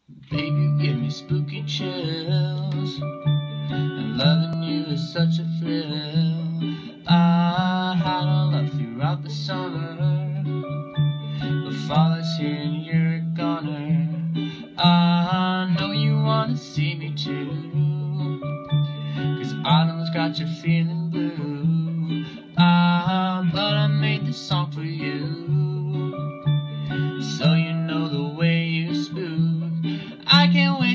Baby, you give me spooky chills, and loving you is such a thrill. I had a love throughout the summer, but fall is here and you're a goner. I know you wanna see me too, 'cause autumn's got you feeling blue. But I made this song for you, so you know the way you spook. I can't wait